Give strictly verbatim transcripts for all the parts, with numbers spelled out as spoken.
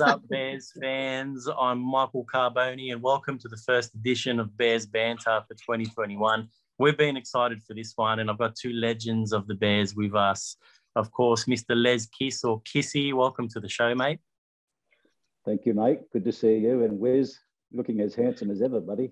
up, Bears fans? I'm Michael Carbone, and welcome to the first edition of Bears Banter for twenty twenty-one. We've been excited for this one, and I've got two legends of the Bears with us. Of course, Mister Les Kiss or Kissy. Welcome to the show, mate. Thank you, mate. Good to see you. And Wes, looking as handsome as ever, buddy.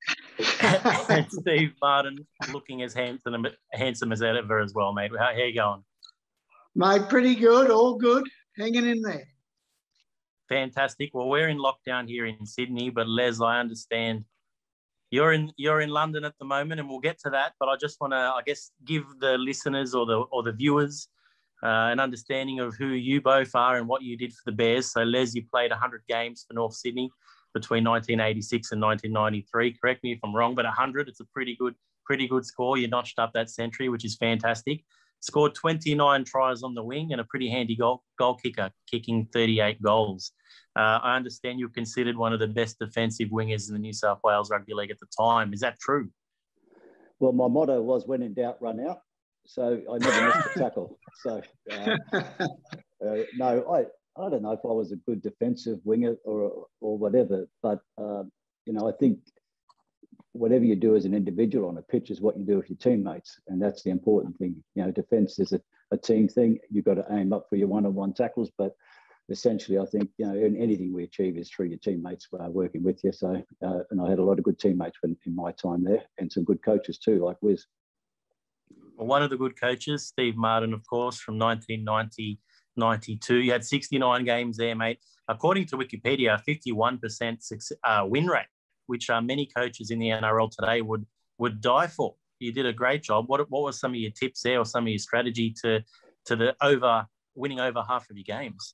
And Steve Martin, looking as handsome, handsome as ever as well, mate. How, how you going? Mate, pretty good. All good. Hanging in there. Fantastic. Well, we're in lockdown here in Sydney, but Les, I understand you're in you're in London at the moment, and we'll get to that. But I just want to, I guess, give the listeners or the or the viewers uh, an understanding of who you both are and what you did for the Bears. So, Les, you played one hundred games for North Sydney between nineteen eighty-six and nineteen ninety-three. Correct me if I'm wrong, but one hundred, it's a pretty good pretty good score. You notched up that century, which is fantastic. Scored twenty-nine tries on the wing and a pretty handy goal, goal kicker, kicking thirty-eight goals. Uh, I understand you're considered one of the best defensive wingers in the New South Wales Rugby League at the time. Is that true? Well, my motto was, when in doubt, run out. So I never missed a tackle. So, uh, uh, no, I, I don't know if I was a good defensive winger or or whatever, but, uh, you know, I think whatever you do as an individual on a pitch is what you do with your teammates. And that's the important thing. You know, defense is a, a team thing. You've got to aim up for your one-on-one tackles. But essentially, I think, you know, anything we achieve is through your teammates uh, working with you. So, uh, and I had a lot of good teammates when, in my time there, and some good coaches too, like Wiz. Well, one of the good coaches, Steve Martin, of course, from nineteen ninety, ninety-two. You had sixty-nine games there, mate. According to Wikipedia, fifty-one percent uh, win rate, which uh, many coaches in the N R L today would would die for. You did a great job. What what were some of your tips there, or some of your strategy to to the over winning over half of your games?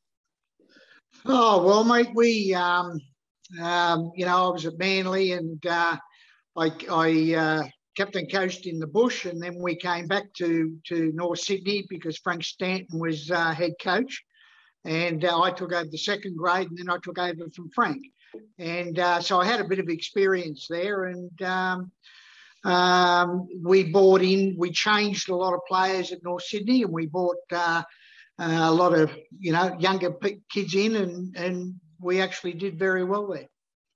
Oh, well, mate, we, um, um, you know, I was at Manly, and uh, I, I uh, captain coached in the bush, and then we came back to, to North Sydney because Frank Stanton was uh, head coach. And uh, I took over the second grade, and then I took over from Frank. And uh, so I had a bit of experience there, and um, um, we bought in, we changed a lot of players at North Sydney, and we bought uh, uh, a lot of, you know, younger kids in, and, and we actually did very well there.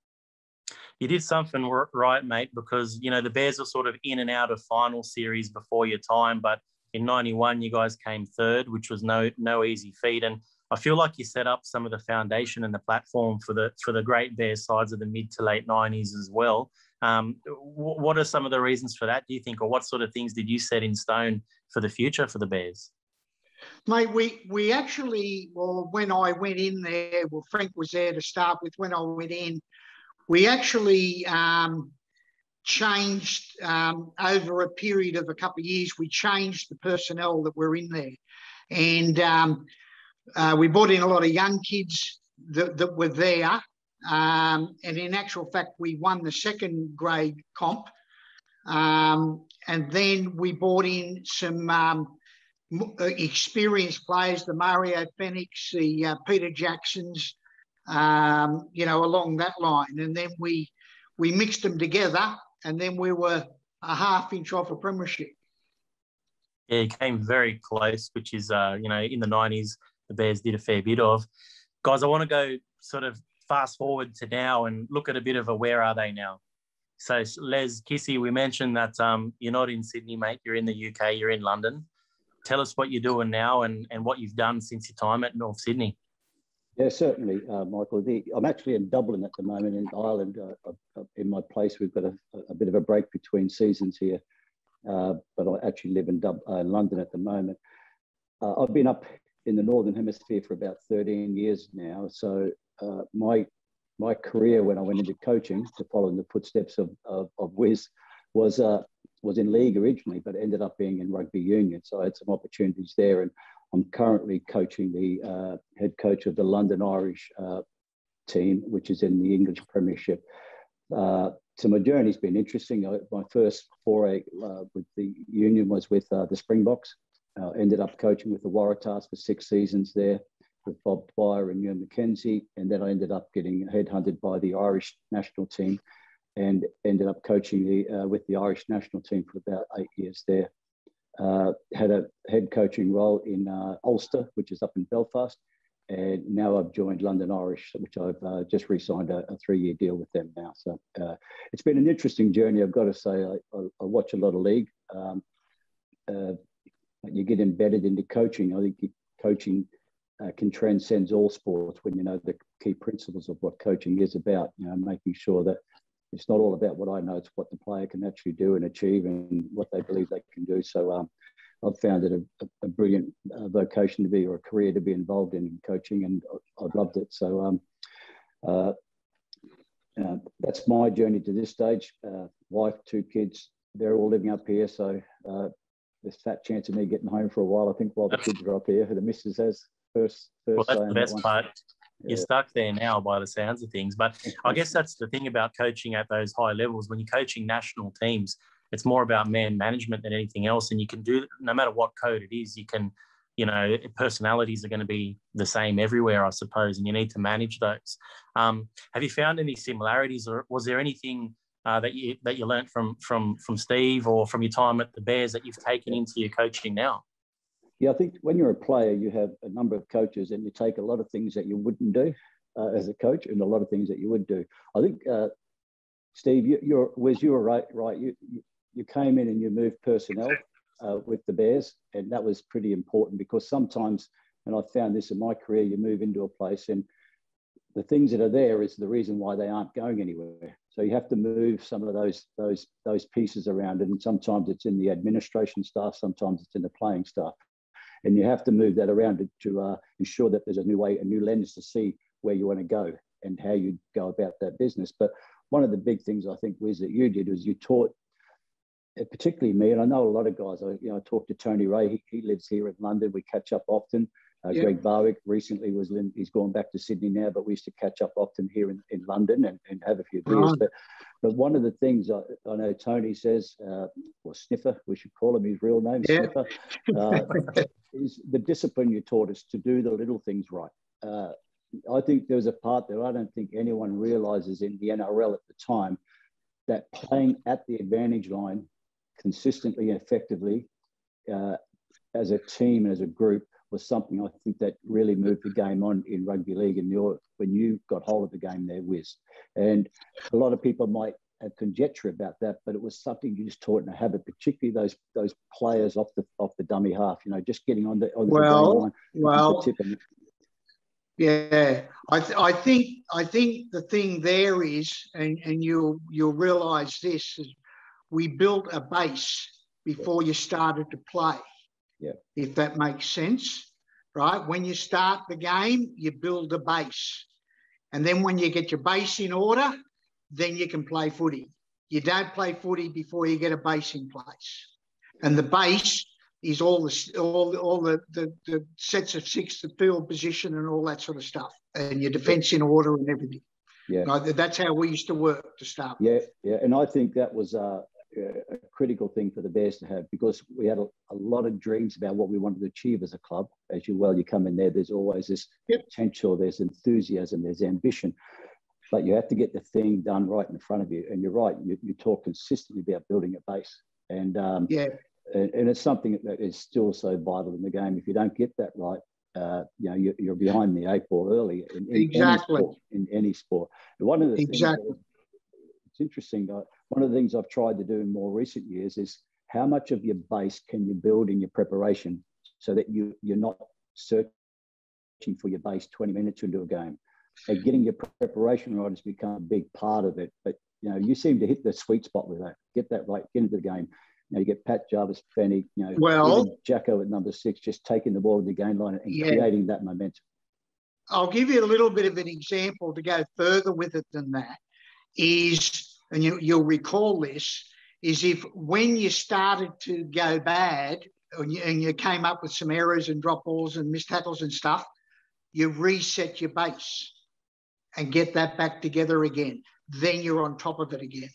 You did something right, mate, because, you know, the Bears were sort of in and out of final series before your time, but in ninety-one, you guys came third, which was no no easy feat. And I feel like you set up some of the foundation and the platform for the for the great Bears sides of the mid to late nineties as well. Um, what are some of the reasons for that, do you think, or what sort of things did you set in stone for the future for the Bears? Mate, we, we actually, well, when I went in there, well, Frank was there to start with. When I went in, we actually um, changed um, over a period of a couple of years, we changed the personnel that were in there. And um, uh, we brought in a lot of young kids that, that were there. Um, and in actual fact, we won the second grade comp. Um, and then we brought in some um, experienced players, the Mario Fenix, the uh, Peter Jacksons, um, you know, along that line. And then we we mixed them together, and then we were a half inch off a premiership. Yeah, it came very close, which is, uh, you know, in the nineties, the Bears did a fair bit of. Guys, I want to go sort of fast forward to now and look at a bit of a where are they now. So, Les, Kissy, we mentioned that um, you're not in Sydney, mate. You're in the U K. You're in London. Tell us what you're doing now and, and what you've done since your time at North Sydney. Yeah, certainly, uh, Michael. The, I'm actually in Dublin at the moment, in Ireland. Uh, uh, in my place, we've got a, a bit of a break between seasons here, uh, but I actually live in Dub- uh, London at the moment. Uh, I've been up in the Northern Hemisphere for about thirteen years now. So uh, my my career, when I went into coaching to follow in the footsteps of of, of Wiz, was uh, was in league originally, but ended up being in rugby union. So I had some opportunities there, and I'm currently coaching the uh, head coach of the London Irish uh, team, which is in the English Premiership. Uh, so my journey's been interesting. I, my first foray uh, with the union was with uh, the Springboks. Uh, ended up coaching with the Waratahs for six seasons there with Bob Dwyer and Ewan McKenzie. And then I ended up getting headhunted by the Irish national team and ended up coaching the, uh, with the Irish national team for about eight years there. Uh, had a head coaching role in uh, Ulster, which is up in Belfast, and now I've joined London Irish, which I've uh, just re-signed a, a three-year deal with them now. So uh, it's been an interesting journey. I've got to say, I, I, I watch a lot of league. Um, uh, you get embedded into coaching. I think coaching uh, can transcend all sports when you know the key principles of what coaching is about. You know, making sure that it's not all about what I know; it's what the player can actually do and achieve, and what they believe they can do. So um, I've found it a, a, a brilliant uh, vocation to be, or a career to be involved in, in coaching, and I've loved it. So um, uh, uh, that's my journey to this stage. Uh, wife, two kids, they're all living up here. So uh, there's fat chance of me getting home for a while, I think, while the kids are up here. The missus has first, first well, that's say the on best that part. Yeah. You're stuck there now by the sounds of things. But I guess that's the thing about coaching at those high levels. When you're coaching national teams, it's more about man management than anything else. And you can do, no matter what code it is, you can, you know, personalities are going to be the same everywhere, I suppose, and you need to manage those. Um, have you found any similarities, or was there anything uh, that you that you learned from from from Steve or from your time at the Bears that you've taken into your coaching now? Yeah, I think when you're a player, you have a number of coaches, and you take a lot of things that you wouldn't do uh, as a coach, and a lot of things that you would do. I think, uh, Steve, you, you're Wes, you were right. Right, you you came in and you moved personnel uh, with the Bears, and that was pretty important, because sometimes, and I found this in my career, you move into a place and the things that are there is the reason why they aren't going anywhere. So you have to move some of those those those pieces around, and sometimes it's in the administration staff, sometimes it's in the playing staff. And you have to move that around to, to uh, ensure that there's a new way, a new lens to see where you want to go and how you go about that business. But one of the big things I think, Wiz, that you did was you taught, particularly me, and I know a lot of guys. I, you know, I talked to Tony Ray. He, he lives here in London. We catch up often. Uh, yeah. Greg Barwick recently was in, he's gone back to Sydney now, but we used to catch up often here in, in London and, and have a few beers. Right. But but one of the things I, I know Tony says, uh, or Sniffer, we should call him his real name, yeah. Sniffer, uh, is the discipline you taught us to do the little things right. Uh, I think there was a part that I don't think anyone realises in the N R L at the time, that playing at the advantage line consistently and effectively uh, as a team and as a group was something I think that really moved the game on in rugby league, and your when you got hold of the game there, Wiz. And a lot of people might have conjecture about that, but it was something you just taught in a habit, particularly those those players off the off the dummy half, you know, just getting on the on the well, game line. Well, the tip and... yeah, I th I think I think the thing there is, and and you'll you'll realise this, is we built a base before you started to play. Yeah. If that makes sense, right? When you start the game, you build a base. And then when you get your base in order, then you can play footy. You don't play footy before you get a base in place. And the base is all the all, all the, the, the sets of six, the field position and all that sort of stuff. And your defence in order and everything. Yeah. Right? That's how we used to work to start with. Yeah, yeah. And I think that was uh a critical thing for the Bears to have, because we had a, a lot of dreams about what we wanted to achieve as a club. As you well, you come in there, there's always this yep. potential, there's enthusiasm, there's ambition, but you have to get the thing done right in front of you. And you're right, you, you talk consistently about building a base. And, um, yeah. and, and it's something that is still so vital in the game. If you don't get that right, uh, you know, you're, you're behind the eight ball early in, in exactly. any sport. In any sport. And one of the exactly. things it's interesting, uh, one of the things I've tried to do in more recent years is how much of your base can you build in your preparation so that you, you're not searching for your base twenty minutes into a game. And getting your preparation right has become a big part of it. But, you know, you seem to hit the sweet spot with that. Get that right, get into the game. You know, you get Pat Jarvis, Fenny, you know, well, Jacko at number six, just taking the ball to the game line and yeah. creating that momentum. I'll give you a little bit of an example to go further with it than that. Is, and you, you'll recall this, is if when you started to go bad and you, and you came up with some errors and drop balls and missed tackles and stuff, you reset your base and get that back together again. Then you're on top of it again.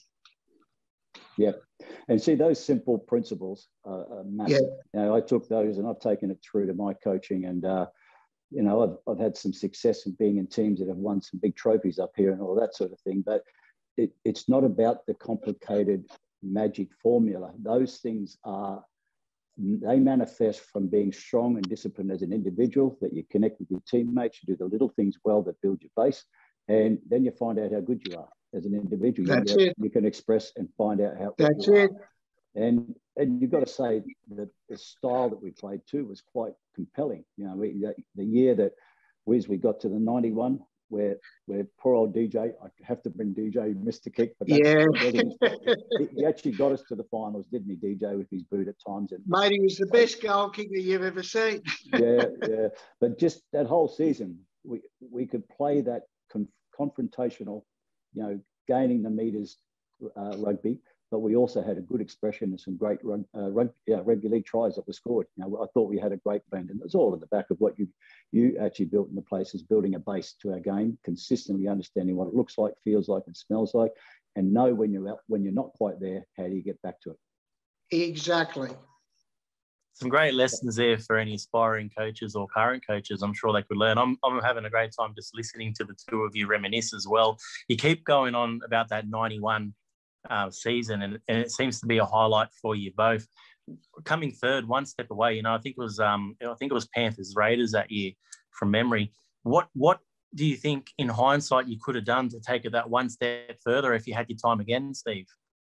Yeah. And see, those simple principles are, are massive. Yeah. You know, I took those and I've taken it through to my coaching, and, uh, you know, I've, I've had some success in being in teams that have won some big trophies up here and all that sort of thing. But It, it's not about the complicated magic formula. Those things are they manifest from being strong and disciplined as an individual, that you connect with your teammates, you do the little things well that build your base, and then you find out how good you are as an individual. That's you, it. You can express and find out how That's you it. are. And and you've got to say that the style that we played too was quite compelling. You know, we, the year that Wiz, we got to the ninety-one, where where poor old D J, I have to bring D J, missed the kick, but that's, Yeah. he, he actually got us to the finals, didn't he, D J, with his boot at times? And mate, he was the best goal kicker you've ever seen. yeah, yeah. But just that whole season, we we could play that con- confrontational, you know, gaining the meters uh, rugby, but we also had a good expression and some great rug, uh, rug, yeah, rugby league tries that were scored. You know, I thought we had a great blend, and it was all at the back of what you you actually built in the place, is building a base to our game, consistently understanding what it looks like, feels like, and smells like, and know when you're out, when you're not quite there, how do you get back to it? Exactly. Some great lessons there for any aspiring coaches or current coaches. I'm sure they could learn. I'm, I'm having a great time just listening to the two of you reminisce as well. You keep going on about that ninety-one uh, season, and, and it seems to be a highlight for you both. Coming third, one step away, you know, I think it was um, I think it was Panthers Raiders that year from memory. What what do you think in hindsight you could have done to take it that one step further if you had your time again, Steve?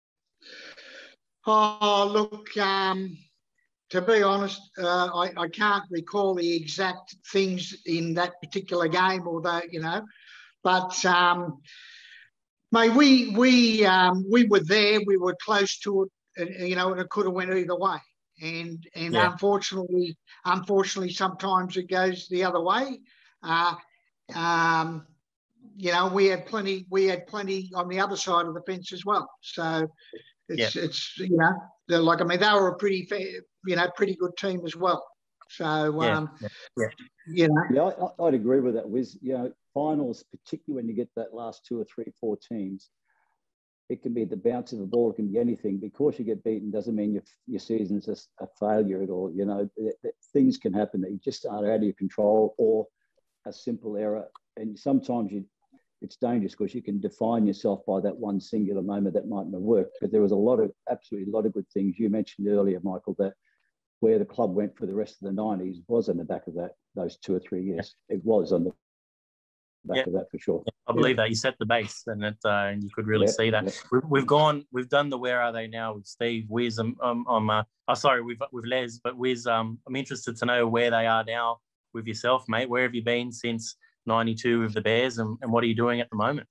Oh, look, um, to be honest, uh, I, I can't recall the exact things in that particular game, although, you know, but um, mate, we we um, we were there, we were close to it, and, you know, and it could have went either way. And and yeah. unfortunately, unfortunately, sometimes it goes the other way. Uh, um, you know, we had plenty, we had plenty on the other side of the fence as well. So it's, yeah. it's you know, they're like, I mean, they were a pretty, fair, you know, pretty good team as well. So, yeah. um, yeah. you know. Yeah, I, I'd agree with that, Wiz. You know, finals, particularly when you get that last two or three, four teams, it can be the bounce of the ball, it can be anything. Because you get beaten doesn't mean your, your season's a, a failure at all. You know, it, it, things can happen that you just are out of your control, or a simple error. And sometimes you, it's dangerous because you can define yourself by that one singular moment that mightn't have worked. But there was a lot of, absolutely a lot of good things. You mentioned earlier, Michael, that where the club went for the rest of the nineties was on the back of that, those two or three years. Yeah. It was on the back yeah. of that for sure. Yeah, I believe yeah. that you set the base, and it, uh, and you could really yeah, see that. Yeah. We've, we've gone, we've done the where are they now with Steve, Wiz, um, um, um uh, oh sorry, with with Les, but Wiz, um, I'm interested to know where they are now with yourself, mate. Where have you been since ninety-two with the Bears, and, and what are you doing at the moment?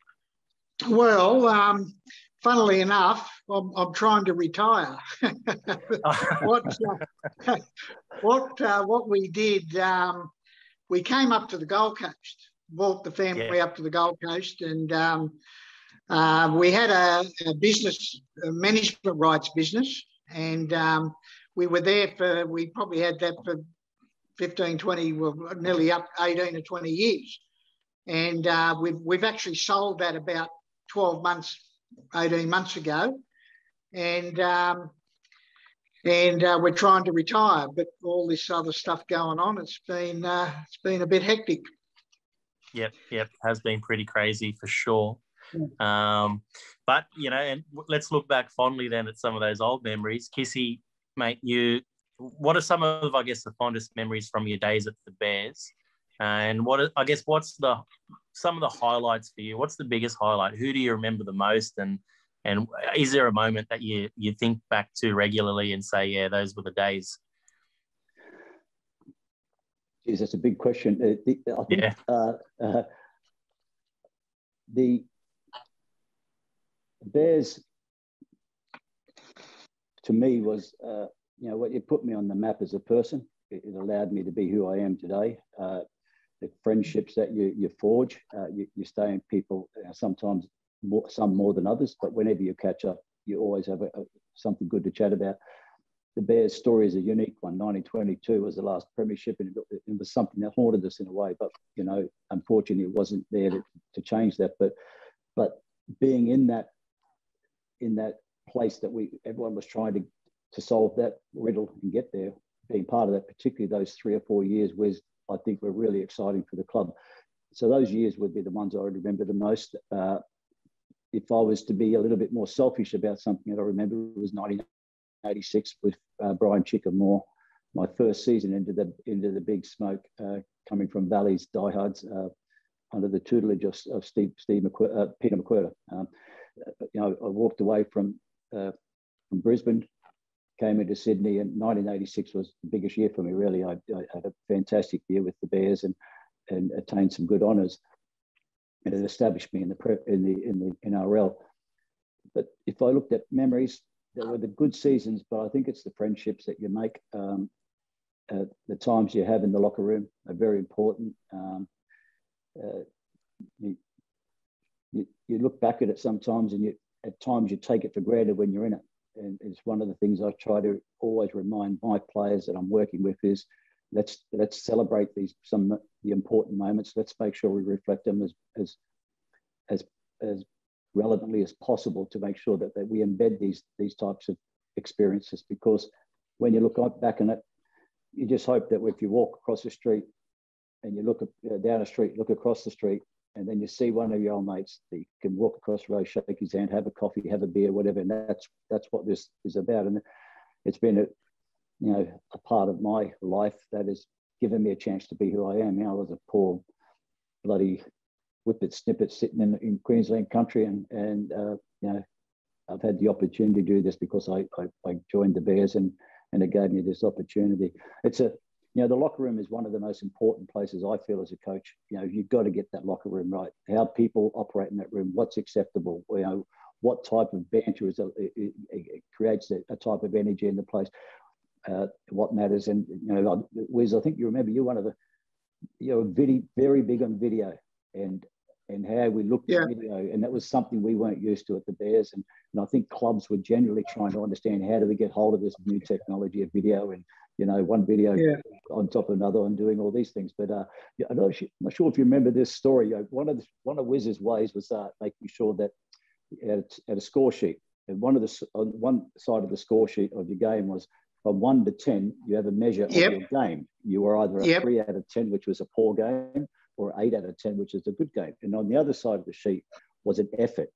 Well, um, funnily enough, I'm, I'm trying to retire. what uh, what uh, what we did, um, we came up to the Gold Coast, brought the family yeah. up to the Gold Coast, and um, uh, we had a, a business, a management rights business, and um, we were there for, we probably had that for fifteen, twenty, well, nearly up eighteen or twenty years. And uh, we've, we've actually sold that about twelve months, eighteen months ago. And um, and uh, we're trying to retire, but all this other stuff going on, it's been, uh, it's been a bit hectic. Yep, yep, has been pretty crazy for sure. Yeah. Um, but, you know, and let's look back fondly then at some of those old memories. Kissy, mate, you, what are some of, I guess, the fondest memories from your days at the Bears? Uh, and what, I guess, what's the, some of the highlights for you? What's the biggest highlight? Who do you remember the most? And and is there a moment that you, you think back to regularly and say, yeah, those were the days? Geez, that's a big question. Uh, the, I think yeah. uh, uh, the Bears, to me, was, uh, you know, what it put me on the map as a person. It, it allowed me to be who I am today. Uh, the friendships that you, you forge, uh, you, you stay in people, uh, sometimes more, some more than others, but whenever you catch up, you always have a, a, something good to chat about. The Bears story is a unique one. nineteen twenty-two was the last premiership, and it, it was something that haunted us in a way. But you know, unfortunately, it wasn't there to, to change that. But but being in that in that place that we everyone was trying to to solve that riddle and get there, being part of that, particularly those three or four years, was I think were really exciting for the club. So those years would be the ones I would remember the most. Uh, if I was to be a little bit more selfish about something that I remember, it was ninety-nine. eighty-six with uh, Brian Chickamore. My first season into the into the big smoke, uh, coming from Valley's diehards uh, under the tutelage of, of Steve, Steve McQu- uh, Peter McQuirter. Um, you know, I walked away from uh, from Brisbane, came into Sydney, and nineteen eighty-six was the biggest year for me. Really, I, I had a fantastic year with the Bears and and attained some good honours, and it established me in the prep in the in the N R L. But if I looked at memories, there were the good seasons, but I think it's the friendships that you make. Um, uh, the times you have in the locker room are very important. Um, uh, you, you, you look back at it sometimes, and you, at times you take it for granted when you're in it. And it's one of the things I try to always remind my players that I'm working with is let's let's celebrate these some the important moments. Let's make sure we reflect them as as as as relevantly as possible to make sure that, that we embed these these types of experiences, because when you look back on it, you just hope that if you walk across the street and you look uh, down the street, look across the street, and then you see one of your old mates, that you can walk across the road, shake his hand, have a coffee, have a beer, whatever. And that's that's what this is about. And it's been a you know a part of my life that has given me a chance to be who I am. You know, I was a poor bloody whippet snippet sitting in, in Queensland country, and and uh, you know I've had the opportunity to do this because I I, I joined the Bears, and and it gave me this opportunity. It's a you know the locker room is one of the most important places I feel as a coach. You know you've got to get that locker room right. How people operate in that room, what's acceptable. You know what type of banter is a, it, it, it creates a, a type of energy in the place. Uh, what matters, and you know, Wiz, I think you remember you're one of the you're very very big on video and. and how we looked yeah. at video. And that was something we weren't used to at the Bears. And, and I think clubs were generally trying to understand how do we get hold of this new technology of video and, you know, one video yeah. on top of another and doing all these things. But uh, I'm, not sure, I'm not sure if you remember this story. One of the, one of Wiz's ways was uh, making sure that at a, at a score sheet, and one of the on one side of the score sheet of your game was from one to ten, you have a measure yep. of your game. You were either a yep. three out of ten, which was a poor game, or eight out of ten, which is a good game. And on the other side of the sheet was an effort.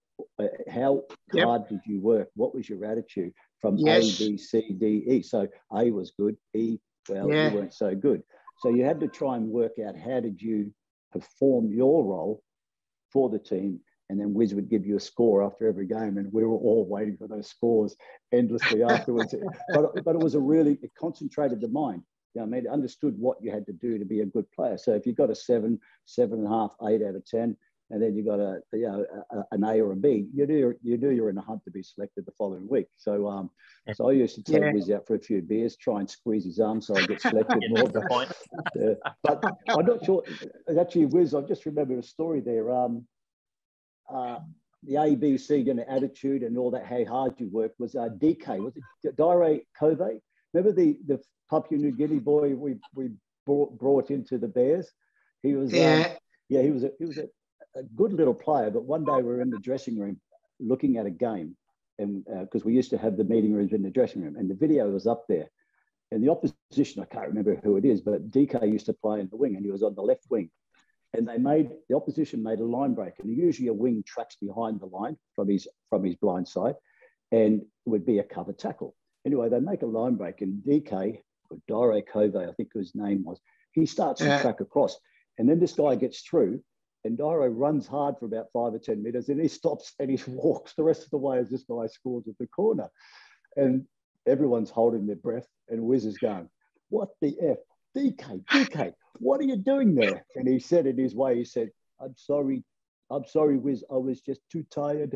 How yep. hard did you work? What was your attitude from yes. A, B, C, D, E? So A was good, E, well, yeah. you weren't so good. So you had to try and work out how did you perform your role for the team, and then Wiz would give you a score after every game, and we were all waiting for those scores endlessly afterwards. but, but it was a really, it concentrated the mind. You know, I mean, it understood what you had to do to be a good player. So if you got a seven, seven and a half, eight out of ten, and then you got a, you know, a, an A or a B, you do you do you're in a hunt to be selected the following week. So um, so I used to take yeah. Wiz out for a few beers, try and squeeze his arm so I get selected more. But, uh, but I'm not sure. Actually, Wiz, I just remember a story there. Um, uh, the A, B, C, you know, attitude and all that, how hard you worked was uh, D K, was it Dire Cove? Remember the the Papua New Guinea boy we we brought, brought into the Bears? He was yeah, um, yeah he was a, he was a, a good little player. But one day we were in the dressing room looking at a game, and because uh, we used to have the meeting rooms in the dressing room, and the video was up there, and the opposition, I can't remember who it is, but D K used to play in the wing, and he was on the left wing, and they made the opposition made a line break, and usually a wing tracks behind the line from his from his blind side, and it would be a cover tackle. Anyway, they make a line break, and D K, or Dire Cove, I think his name was, he starts yeah. to track across. And then this guy gets through, and Dire runs hard for about five or ten meters, and he stops and he walks the rest of the way as this guy scores at the corner. And everyone's holding their breath, and Wiz is going, what the F? D K, D K, what are you doing there? And he said in his way, he said, I'm sorry, I'm sorry, Wiz, I was just too tired.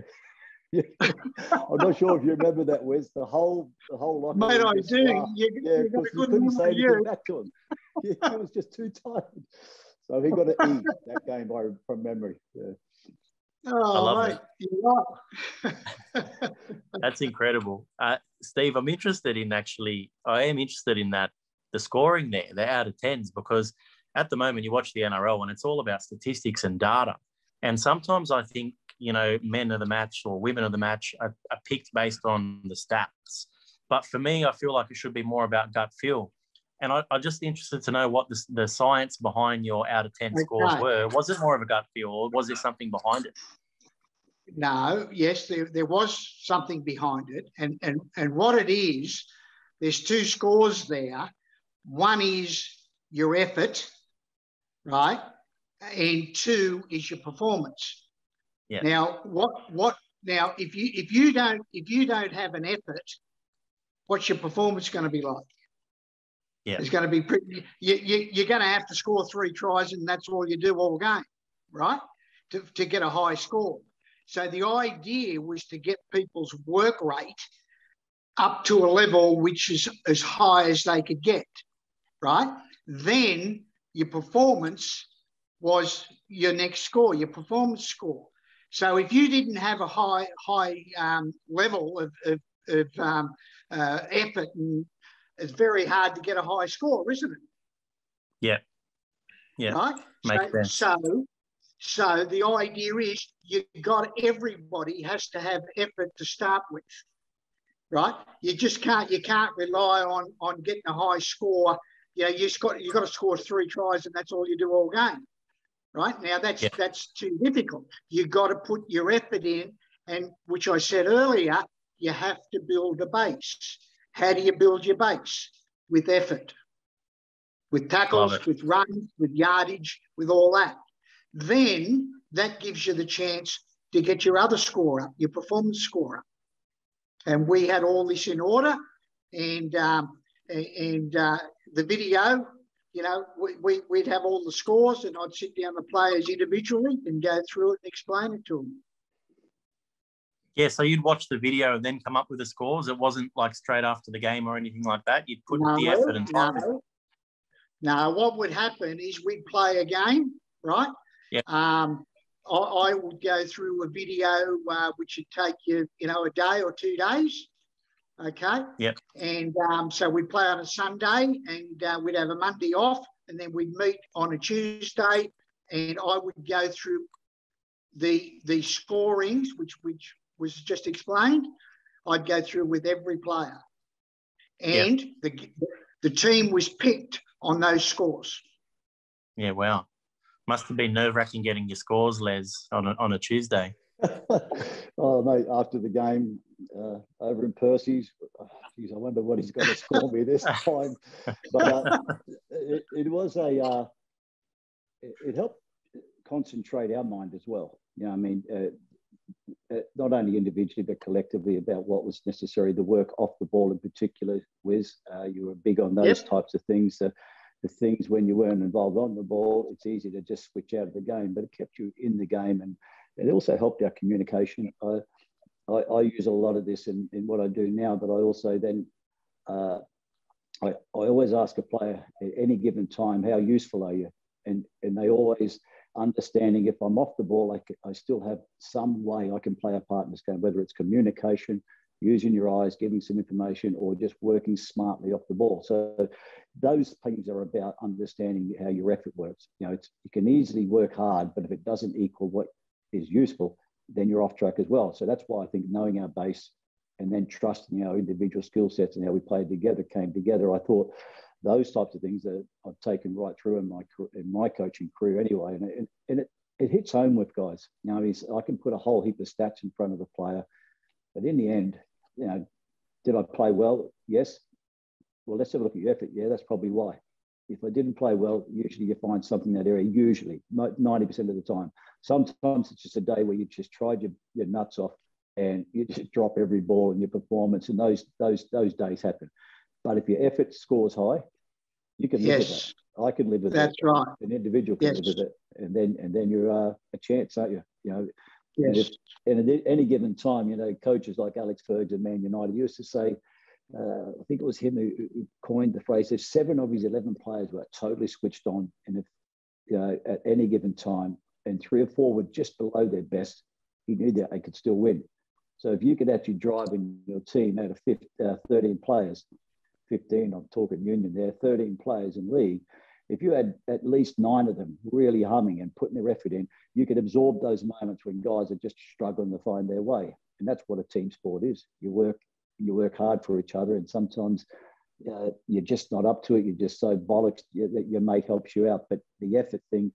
I'm not sure if you remember that, Wes. The whole, the whole lot. Mate, I do. You, yeah, because he couldn't say anything you. back to him. Yeah, he was just too tired. So he got an E that game by from memory. Yeah. Oh, I love mate, you're right. That's incredible, uh, Steve. I'm interested in actually. I am interested in that the scoring there, the out of tens, because at the moment you watch the N R L and it's all about statistics and data. And sometimes I think, you know, men of the match or women of the match are, are picked based on the stats. But for me, I feel like it should be more about gut feel. And I, I'm just interested to know what the, the science behind your out of ten okay. scores were. Was it more of a gut feel, or was there something behind it? no, yes, there, there was something behind it. And, and, and what it is, there's two scores there. One is your effort, right? And two is your performance. Yeah. Now, what, what, now, if you, if you don't, if you don't have an effort, what's your performance going to be like? Yeah. It's going to be pretty, you, you, you're going to have to score three tries and that's all you do all game, right? To, to get a high score. So the idea was to get people's work rate up to a level which is as high as they could get, right? Then your performance was your next score, your performance score. So if you didn't have a high high um, level of, of, of um, uh, effort, and it's very hard to get a high score, isn't it? Yeah. Yeah. Right? Makes so, sense. so, so the idea is you got everybody has to have effort to start with, right? You just can't you can't rely on on getting a high score. You know, you just got you got to score three tries and that's all you do all game. Right now, that's yeah. that's too difficult. You've got to put your effort in, and which I said earlier, you have to build a base. How do you build your base? With effort, with tackles, with runs, with yardage, with all that. Then that gives you the chance to get your other score up, your performance score up. And we had all this in order, and um, and uh, the video. You know, we, we, we'd have all the scores and I'd sit down the players individually and go through it and explain it to them. Yeah, so you'd watch the video and then come up with the scores. It wasn't like straight after the game or anything like that. You'd put no, the effort and time. No, no, what would happen is we'd play a game, right? Yeah. Um, I, I would go through a video uh, which would take you, you know, a day or two days. Okay. Yep. And um, so we'd play on a Sunday and uh, we'd have a Monday off and then we'd meet on a Tuesday and I would go through the the scorings, which which was just explained. I'd go through with every player. And yep. the the team was picked on those scores. Yeah, wow. Must have been nerve-wracking getting your scores, Les, on a, on a Tuesday. Oh, mate, after the game uh, over in Percy's, oh, geez, I wonder what he's going to score me this time. But uh, it, it was a, uh, it, it helped concentrate our mind as well. You know, I mean, uh, uh, not only individually, but collectively about what was necessary, the work off the ball in particular, Wiz. Uh, you were big on those yep. types of things. Uh, the things when you weren't involved on the ball, it's easy to just switch out of the game, but it kept you in the game and it also helped our communication. I, I, I use a lot of this in, in what I do now, but I also then, uh, I, I always ask a player at any given time, how useful are you? And, and they always understanding if I'm off the ball, I, I still have some way I can play a part in this game, whether it's communication, using your eyes, giving some information, or just working smartly off the ball. So those things are about understanding how your effort works. You know, it's, you can easily work hard, but if it doesn't equal what is useful, then you're off track as well. So that's why I think knowing our base and then trusting our individual skill sets and how we played together came together. I thought those types of things that I've taken right through in my in my coaching career anyway, and it, and it, it hits home with guys. You know, I can put a whole heap of stats in front of the player, but in the end, you know, did I play well? Yes. Well, let's have a look at your effort. Yeah, that's probably why. If I didn't play well, usually you find something in that area, usually, ninety percent of the time. Sometimes it's just a day where you just tried your, your nuts off and you just drop every ball in your performance, and those those those days happen. But if your effort scores high, you can live yes. with that. I can live with That's that. That's right. An individual can yes. live with it. And then and then you're uh, a chance, aren't you? You know, yes. and, if, and at any given time, you know, coaches like Alex Ferguson, Man United, used to say, Uh, I think it was him who, who coined the phrase that seven of his eleven players were totally switched on, and if you know, at any given time, and three or four were just below their best, he knew that they could still win. So if you could actually drive in your team out of fifteen, uh, thirteen players, fifteen, I'm talking union there, thirteen players in league, if you had at least nine of them really humming and putting their effort in, you could absorb those moments when guys are just struggling to find their way. And that's what a team sport is. You work You work hard for each other, and sometimes uh, you're just not up to it. You're just so bollocks that your mate helps you out. But the effort thing,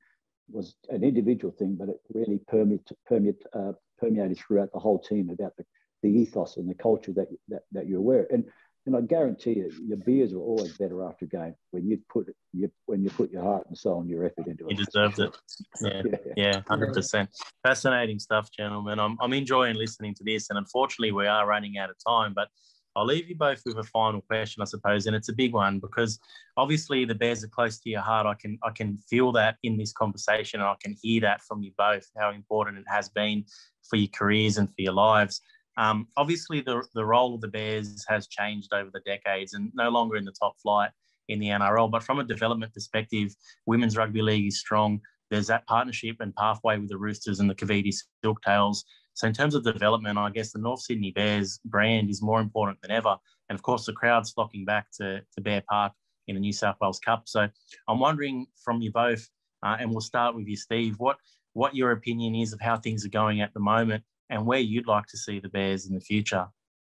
was an individual thing, but it really permeated, permeated, uh, permeated throughout the whole team about the, the ethos and the culture that, that, that you're aware of. And, and I guarantee you, your beers are always better after a game when you put you, when you put your heart and soul and your effort into it. You deserved it. Yeah, yeah, one hundred percent. Fascinating stuff, gentlemen. I'm, I'm enjoying listening to this, and unfortunately we are running out of time, but I'll leave you both with a final question, I suppose, and it's a big one because obviously the Bears are close to your heart. I can I can feel that in this conversation, and I can hear that from you both, how important it has been for your careers and for your lives. Um, obviously, the, the role of the Bears has changed over the decades and no longer in the top flight in the N R L. But from a development perspective, Women's Rugby League is strong. There's that partnership and pathway with the Roosters and the Cavite Silktails. So in terms of development, I guess the North Sydney Bears brand is more important than ever. And of course, the crowd's flocking back to, to Bear Park in the New South Wales Cup. So I'm wondering from you both, uh, and we'll start with you, Steve, what, what your opinion is of how things are going at the moment and where you'd like to see the Bears in the future.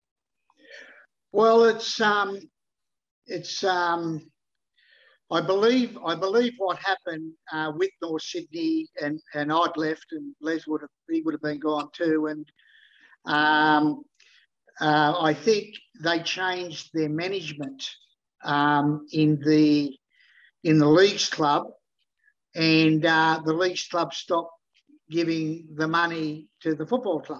Well, it's um, it's um, I believe I believe what happened uh, with North Sydney, and and I'd left, and Les would have he would have been gone too, and um, uh, I think they changed their management um, in the in the Leagues Club, and uh, the Leagues Club stopped giving the money to the football club.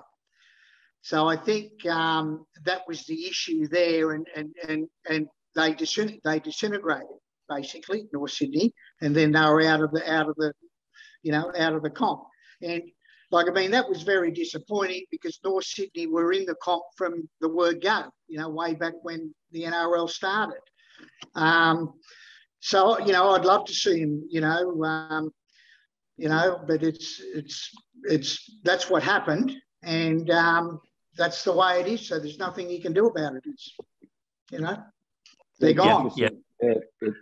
So I think um, that was the issue there, and and and and they disin- they disintegrated basically, North Sydney, and then they were out of the out of the you know out of the comp. And like I mean, that was very disappointing because North Sydney were in the comp from the word go, you know, way back when the N R L started. Um, so you know, I'd love to see them, you know. Um, You know, but it's it's it's that's what happened, and um, that's the way it is. So there's nothing you can do about it. It's you know, they're gone. Yeah, yeah. It, it,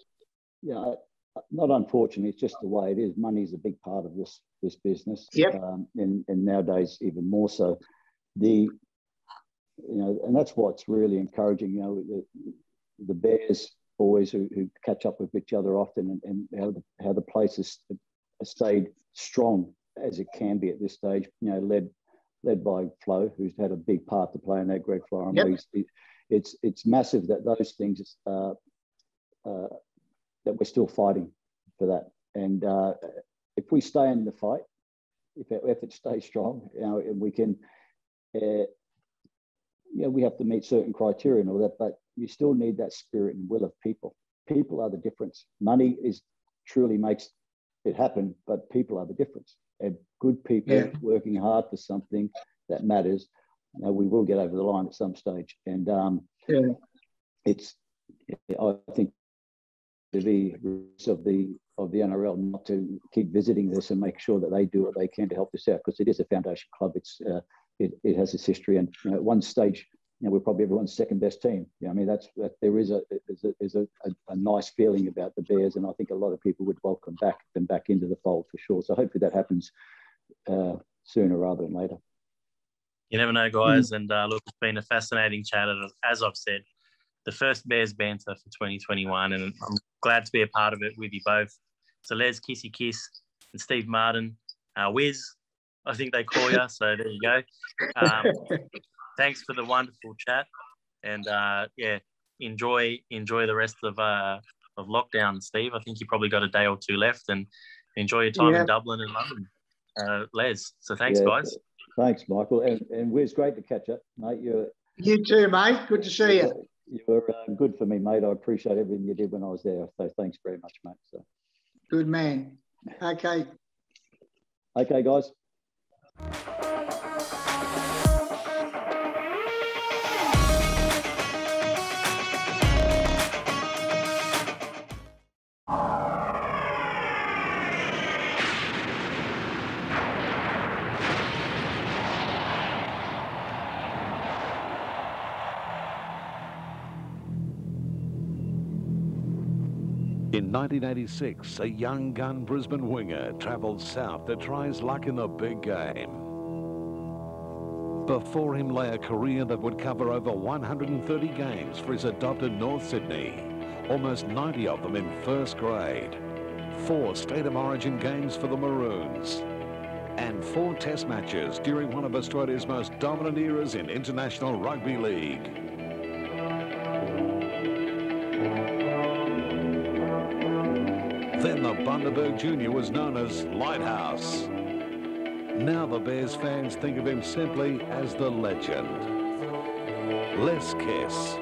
yeah, not unfortunately, it's just the way it is. Money is a big part of this this business. Yep. Um, and and nowadays even more so. The you know, and that's what's really encouraging. You know, the, the Bears boys who, who catch up with each other often, and, and how the how the place is stayed strong as it can be at this stage, you know, led led by Flo, who's had a big part to play in that Greg Florham. Yep. It, it's it's massive that those things uh, uh, that we're still fighting for that. And uh, if we stay in the fight, if our effort stays strong, you know, and we can, uh, you know, we have to meet certain criteria and all that, but you still need that spirit and will of people. People are the difference. Money is truly makes it happen, but people are the difference. And good people yeah. working hard for something that matters, you know, we will get over the line at some stage. And um, yeah. it's, I think, the of the of the N R L not to keep visiting this and make sure that they do what they can to help this out, because it is a foundation club. It's uh, it, it has its history, and you know, at one stage, you know, we're probably everyone's second best team. You know, I mean, that's that there is a is a, is a, a, a nice feeling about the Bears, and I think a lot of people would welcome back them back into the fold for sure. So hopefully that happens uh, sooner rather than later. You never know, guys. Mm. And uh, look, it's been a fascinating chat. As I've said, the first Bears Banter for twenty twenty-one, and I'm glad to be a part of it with you both. So Les, Kissy Kiss, and Steve Martin, uh, Wiz, I think they call you. So there you go. Um, thanks for the wonderful chat, and uh, yeah, enjoy enjoy the rest of uh, of lockdown, Steve. I think you probably got a day or two left, and enjoy your time yeah. in Dublin and London, uh, Les. So thanks, yeah, guys. Thanks, Michael, and and Wiz, great to catch up, mate. You're you too, mate. Good to see you. You were uh, good for me, mate. I appreciate everything you did when I was there. So thanks very much, mate. So. Good man. Okay. Okay, guys. In nineteen eighty-six, a young gun Brisbane winger travelled south to try his luck in the big game. Before him lay a career that would cover over one hundred thirty games for his adopted North Sydney, almost ninety of them in first grade. four State of Origin games for the Maroons, and four test matches during one of Australia's most dominant eras in international rugby league. Then the Bundaberg Junior was known as Lighthouse. Now the Bears fans think of him simply as the legend, Les Kiss.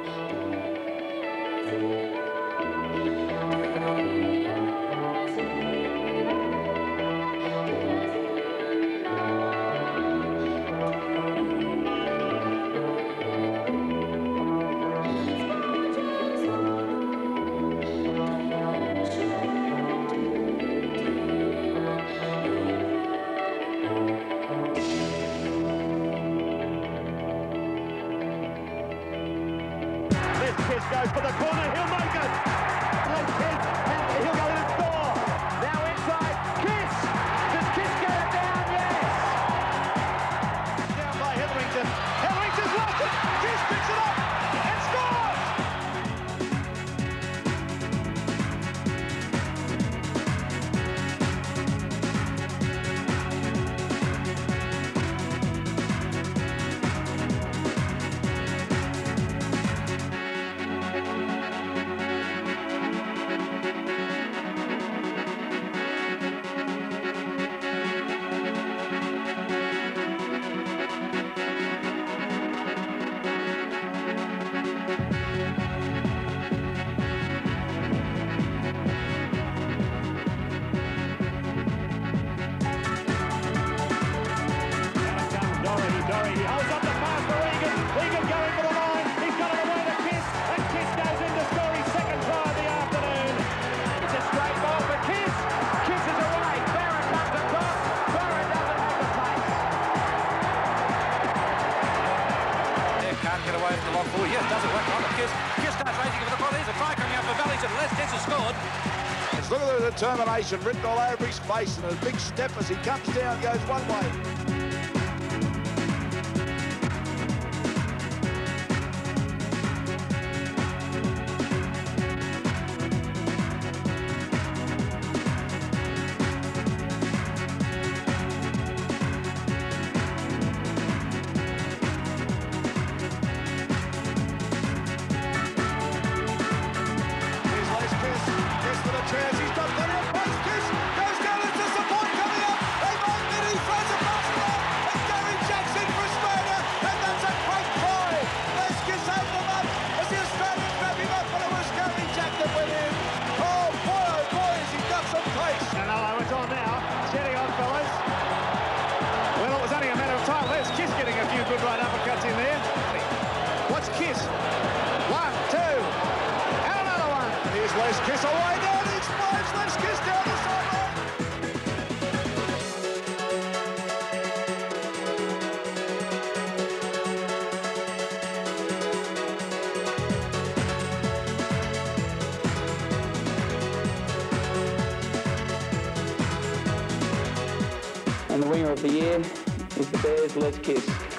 Kiss goes for the corner, he'll make it! Les Kiss, and he'll go in and score! Now inside, Kiss! Does Kiss get it down? Yes! Down by Hetherington. Hetherington's lost it! Kiss picks it up and scores! Yes, does it work on the Kiss. Kiss starts racing for the ball. There's a try coming up for Valleys and Les Kiss has scored. Look at the determination written all over his face, and a big step as he comes down goes one way. Good right uppercuts in there. Watch Kiss. One, two, and another one. Here's Les Kiss away down. He explodes. Les Kiss down the sideline. And the winner of the year is the Bears, Les Kiss.